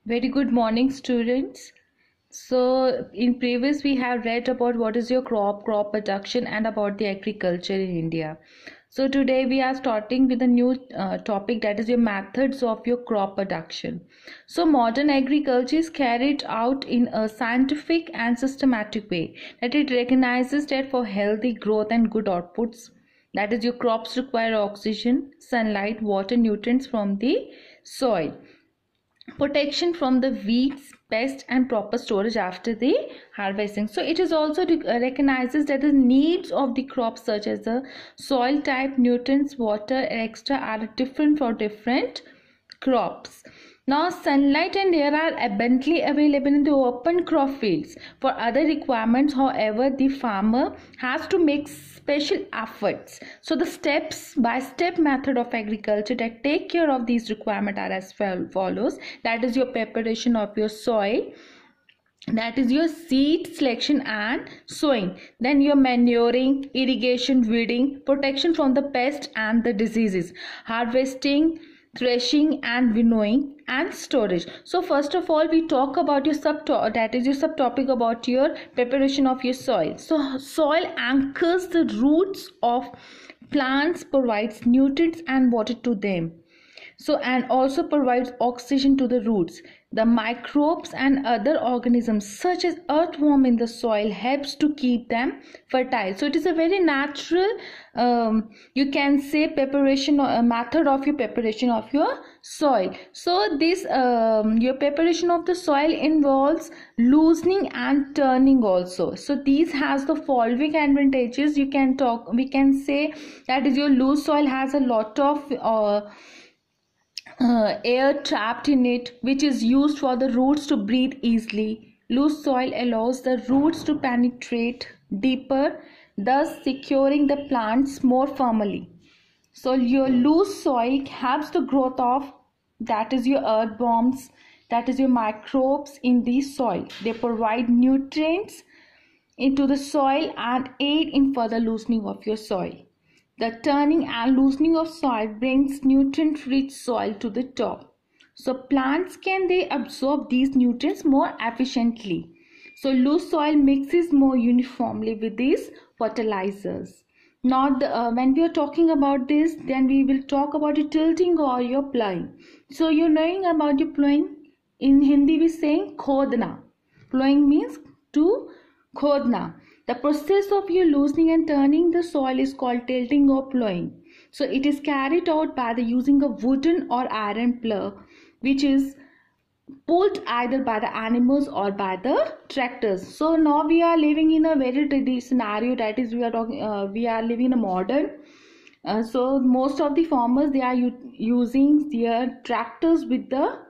Very good morning, students. So, in previous we have read about what is your crop production, and about the agriculture in India. So today we are starting with a new topic, that is your methods of your crop production. So modern agriculture is carried out in a scientific and systematic way, that it recognizes that for healthy growth and good outputs, that is your crops require oxygen, sunlight, water, nutrients from the soil, protection from the weeds, pests, and proper storage after the harvesting. So it is also recognizes that the needs of the crops, such as the soil type, nutrients, water, extra, are different for different crops. Now sunlight and air are abundantly available in the open crop fields. For other requirements, however, the farmer has to make special efforts. So the steps by step method of agriculture that take care of these requirements are as follows. That is your preparation of your soil, that is your seed selection and sowing, then your manuring, irrigation, weeding, protection from the pests and the diseases, harvesting, threshing and winnowing, and storage. So first of all we talk about your subtopic about your preparation of your soil. So soil anchors the roots of plants, provides nutrients and water to them, so and also provides oxygen to the roots. The microbes and other organisms such as earthworm in the soil helps to keep them fertile. So it is a very natural, you can say, preparation or a method of your preparation of your soil. So this your preparation of the soil involves loosening and turning also. So these has the following advantages. We can say that is your loose soil has a lot of air trapped in it, which is used for the roots to breathe easily. Loose soil allows the roots to penetrate deeper, thus securing the plants more firmly. So your loose soil helps the growth of, that is your earthworms, that is your microbes in the soil. They provide nutrients into the soil and aid in further loosening of your soil. The turning and loosening of soil brings nutrient-rich soil to the top. So plants can absorb these nutrients more efficiently. So loose soil mixes more uniformly with these fertilizers. Now when we are talking about this, then we will talk about your tilting or your plowing. So you're knowing about your plowing. In Hindi we saying khodna. Plowing means to khodna. The process of your loosening and turning the soil is called tilting or plowing. So it is carried out by the using a wooden or iron plow, which is pulled either by the animals or by the tractors. So now we are living in a very tricky scenario, that is we are living in a modern. So most of the farmers, they are using their tractors with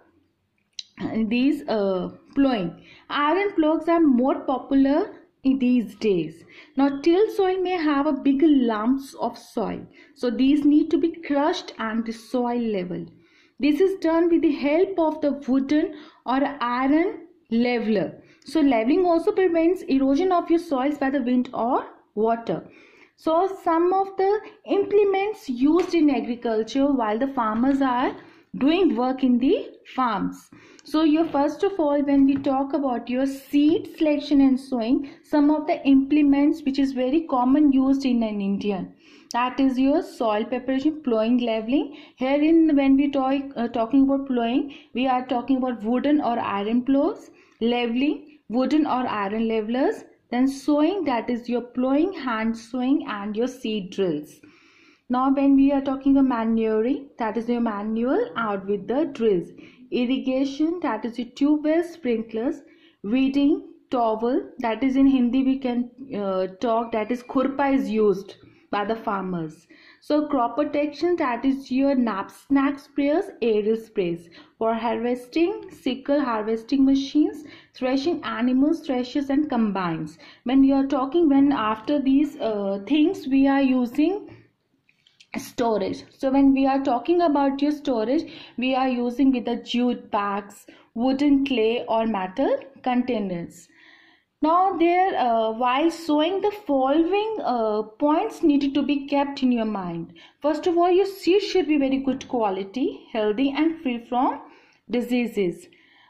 these plowing. Iron plows are more popular in these days. Now till soil may have a bigger lumps of soil, so these need to be crushed and the soil level. This is done with the help of the wooden or iron leveler. So leveling also prevents erosion of your soils by the wind or water. So some of the implements used in agriculture while the farmers are doing work in the farms. So your first of all, when we talk about your seed selection and sowing, some of the implements which is very common used in an Indian, that is your soil preparation, plowing, leveling. Herein when we talking about plowing, we are talking about wooden or iron plows, leveling, wooden or iron levelers, then sowing, that is your plowing, hand sowing, and your seed drills. Now when we are talking about manuring, that is your manual out with the drills. Irrigation, that is your tube wells, sprinklers. Weeding, towel, that is in Hindi we can talk, that is khurpa is used by the farmers. So crop protection, that is your knapsack sprayers, aerial sprays. For harvesting, sickle, harvesting machines, threshing animals, threshers and combines. When we are talking, when after these things we are using storage. So when we are talking about your storage, we are using with the jute bags, wooden, clay or metal containers. Now while sowing, the following points needed to be kept in your mind. First of all, your seed should be very good quality, healthy and free from diseases.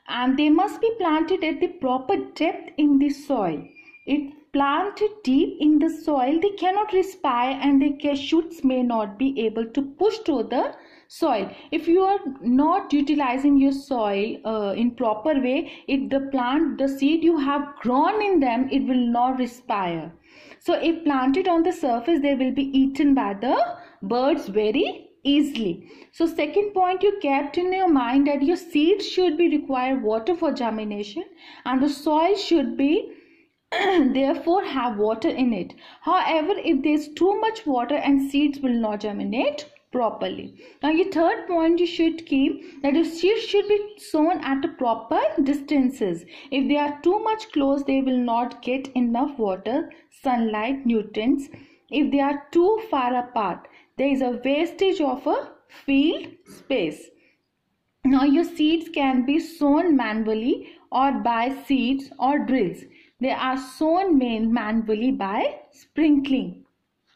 and they must be planted at the proper depth in the soil. If planted deep in the soil, they cannot respire and their shoots may not be able to push through the soil. If you are not utilizing your soil in proper way, if the seed you have grown in them, it will not respire. So if planted on the surface, they will be eaten by the birds very easily. So second point you kept in your mind, that your seeds should be require water for germination and the soil should be therefore have water in it. However, if there is too much water and seeds will not germinate properly. Now your third point you should keep, that your seeds should be sown at the proper distances. If they are too much close, they will not get enough water, sunlight, nutrients. If they are too far apart, there is a wastage of a field space. Now your seeds can be sown manually or by seeds or drills. They are sown manually by sprinkling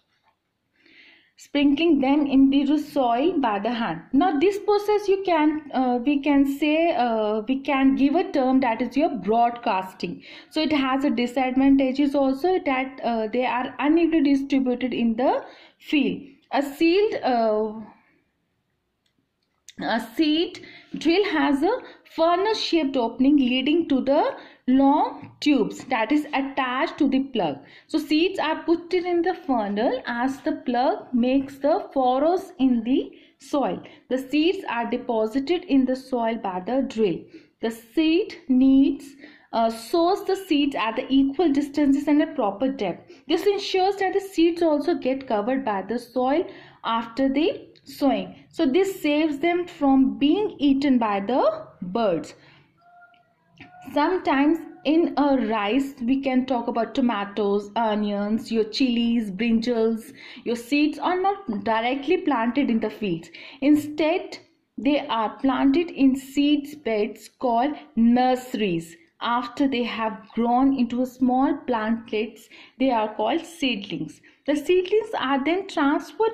them into the soil by the hand. Now this process we can give a term, that is your broadcasting. So it has a disadvantages also, that they are unequally distributed in the field. A seed drill has a furnace shaped opening leading to the long tubes that is attached to the plug. So seeds are put in the funnel as the plug makes the furrows in the soil. The seeds are deposited in the soil by the drill. The seed sows the seeds at the equal distances and a proper depth. This ensures that the seeds also get covered by the soil after the sowing. So this saves them from being eaten by the birds. Sometimes in a rice, we can talk about tomatoes, onions, your chilies, brinjals. Your seeds are not directly planted in the fields. Instead, they are planted in seeds beds called nurseries. After they have grown into small plantlets, they are called seedlings. The seedlings are then transplanted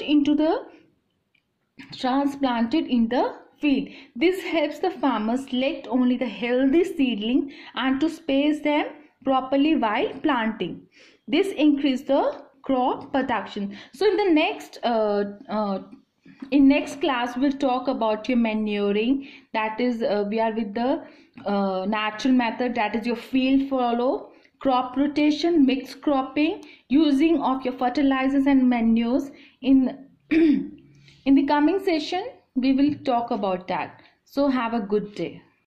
in the field. This helps the farmer select only the healthy seedling and to space them properly while planting. This increases the crop production. So in the next class we'll talk about your manuring. That is we are with the natural method, that is your field fallow, crop rotation, mixed cropping, using of your fertilizers and manures. In in the coming session we will talk about that. So have a good day.